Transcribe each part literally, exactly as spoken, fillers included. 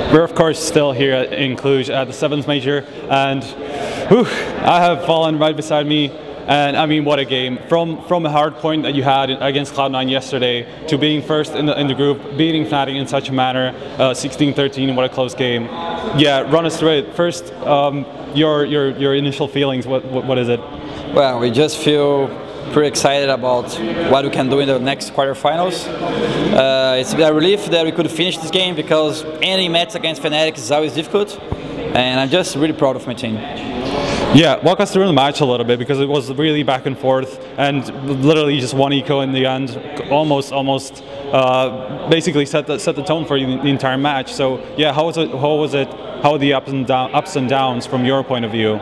We're of course still here in Cluj at the seventh major, and whew, I have Fallen right beside me. And I mean, what a game! From from a hard point that you had against Cloud nine yesterday to being first in the in the group, beating Fnatic in such a manner, sixteen thirteen. What a close game! Yeah, run us through it. First, um, your your your initial feelings. What, what what is it? Well, we just feel pretty excited about what we can do in the next quarterfinals. Uh, it's a relief that we could finish this game because any match against Fnatic is always difficult, and I'm just really proud of my team. Yeah, walk us through the match a little bit because it was really back and forth, and literally just one eco in the end, almost, almost, uh, basically set the set the tone for the entire match. So yeah, how was it? How was it? How were the ups and down, ups and downs from your point of view?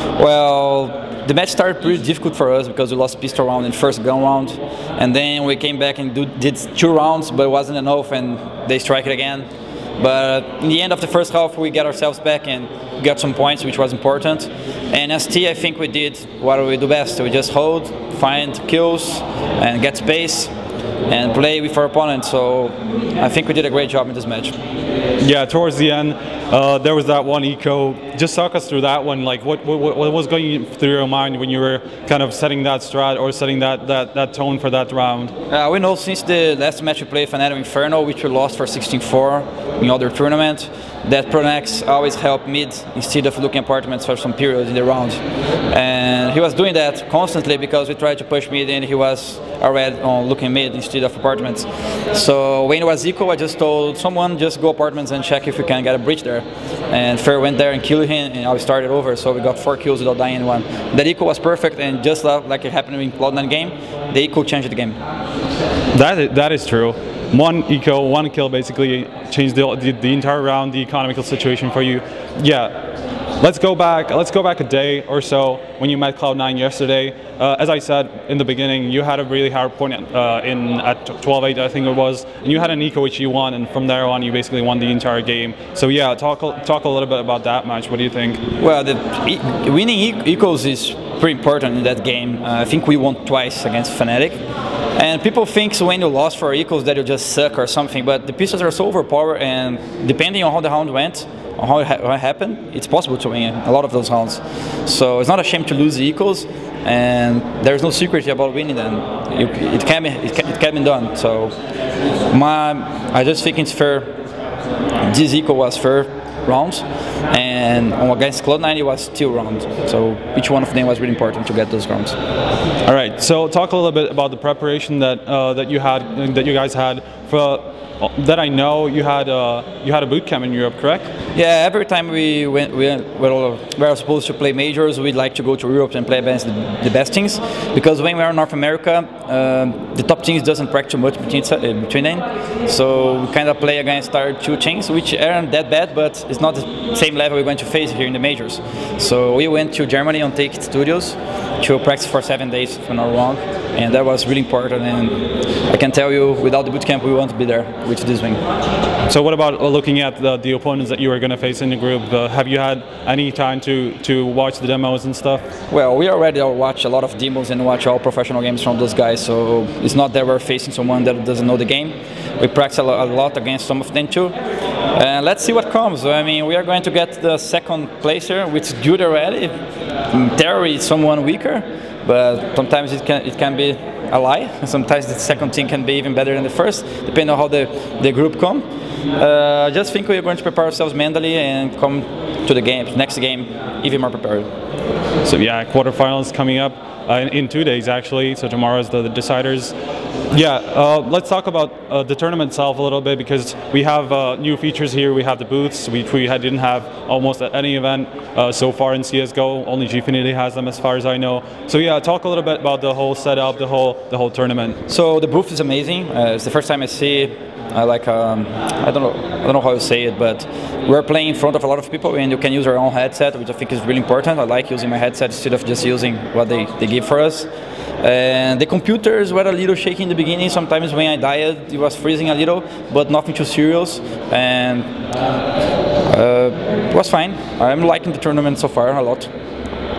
Well, the match started pretty difficult for us because we lost pistol round in first gun round, and then we came back and do, did two rounds, but it wasn't enough, and they strike it again. But in the end of the first half, we got ourselves back and got some points, which was important. And S T, I think we did what we do best. We just hold, find kills, and get space, and play with our opponent. So I think we did a great job in this match. Yeah, towards the end, uh, there was that one eco. Just talk us through that one. Like, what, what what was going through your mind when you were kind of setting that strat or setting that that, that tone for that round? Uh, we know since the last match we played Fnatic Inferno, which we lost for sixteen four in other tournament, that Pronex always helped mid instead of looking apartments for some periods in the round. And he was doing that constantly because we tried to push mid and he was already on looking mid instead of apartments. So when it was equal, I just told someone just go apartments and check if we can get a breach there. And Fer went there and killed him, and I started over, so we got four kills without dying anyone. That equal was perfect, and just like it happened in Cloud nine game, the equal changed the game. That is, that is true. One eco, one kill basically changed the, the, the entire round, the economical situation for you. Yeah. Let's go back. Let's go back a day or so when you met Cloud nine yesterday. Uh, as I said in the beginning, you had a really hard point uh, in at twelve eight, I think it was, and you had an eco which you won, and from there on you basically won the entire game. So yeah, talk talk a little bit about that match. What do you think? Well, the e winning e ecos is pretty important in that game. Uh, I think we won twice against Fnatic. And people think when you lost for equals that you just suck or something, but the pistols are so overpowered, and depending on how the round went, on how it ha happened, it's possible to win a lot of those rounds. So it's not a shame to lose the equals, and there's no secret about winning them. You, it can be, it can, it can be done. So my, I just think it's fair. This equal was fair rounds, and against Cloud nine it was two rounds. So each one of them was really important to get those rounds. All right. So talk a little bit about the preparation that uh, that you had, that you guys had for. That I know you had uh, you had a boot camp in Europe, correct? Yeah, every time we went, we were, we were supposed to play majors, we'd like to go to Europe and play against the, the best teams, because when we are in North America, uh, the top teams doesn't practice too much between, uh, between them, so we kind of play against our two teams, which aren't that bad, but it's not the same level we're going to face here in the majors. So we went to Germany on Take It Studios to practice for seven days, if I'm not wrong, and that was really important. And I can tell you, without the boot camp, we won't be there with this wing. So what about looking at the, the opponents that you were going to face in the group? Uh, have you had any time to, to watch the demos and stuff? Well, we already watch a lot of demos and watch all professional games from those guys, so it's not that we're facing someone that doesn't know the game. We practice a lot against some of them too. And let's see what comes. I mean, we are going to get the second placer, which is good already. In theory, it's someone weaker, but sometimes it can, it can be a lie. Sometimes the second team can be even better than the first, depending on how the, the group come. Uh, I just think we're going to prepare ourselves mentally and come to the game, next game, even more prepared. So yeah, quarterfinals coming up uh, in, in two days actually. So tomorrow is the, the deciders. Yeah, uh, let's talk about uh, the tournament itself a little bit, because we have uh, new features here. We have the booths, which we had, didn't have almost at any event uh, so far in C S G O. Only Gfinity has them, as far as I know. So yeah, talk a little bit about the whole setup, the whole the whole tournament. So the booth is amazing. Uh, it's the first time I see it. I like um, I don't know I don't know how to say it, but we're playing in front of a lot of people, and you can use our own headset, which I think is really important. I like using my headset instead of just using what they, they give for us. And the computers were a little shaky in the beginning. Sometimes when I died, it was freezing a little, but nothing too serious. And uh, it was fine. I'm liking the tournament so far a lot.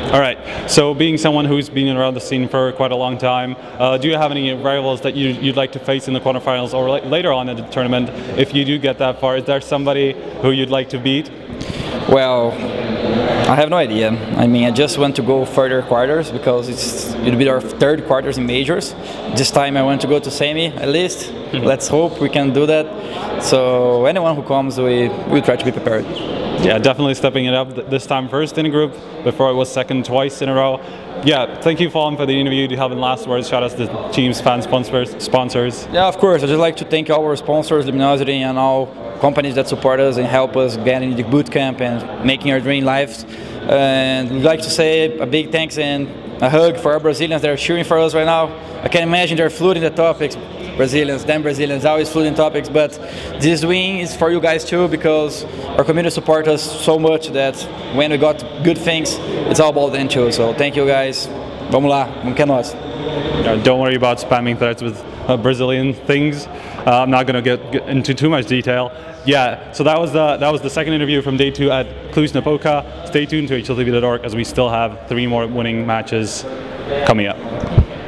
All right, so being someone who's been around the scene for quite a long time, uh, do you have any rivals that you, you'd like to face in the quarterfinals or la later on in the tournament? If you do get that far, is there somebody who you'd like to beat? Well, I have no idea. I mean, I just want to go further quarters because it's it'll be our third quarters in majors. This time I want to go to semi at least. Mm-hmm. Let's hope we can do that. So anyone who comes, we will try to be prepared. Yeah, definitely stepping it up this time first in a group. Before it was second twice in a row. Yeah, thank you, Fallen, for the interview. Do you have any last words? Shout out to the team's fan sponsors. sponsors. Yeah, of course. I'd just like to thank all our sponsors, Luminosity, and all companies that support us and help us get into the boot camp and making our dream lives. And we'd like to say a big thanks and a hug for our Brazilians that are cheering for us right now. I can imagine they're flooding the topics. Brazilians, damn Brazilians, always flooding topics, but this win is for you guys too because our community supports us so much that when we got good things, it's all about them too. So thank you guys. Vamos lá, vamos que é nós. Uh, don't worry about spamming threads with uh, Brazilian things. Uh, I'm not going to get, get into too much detail. Yeah, so that was the that was the second interview from day two at Cluj-Napoca. Stay tuned to H L T V dot org as we still have three more winning matches coming up.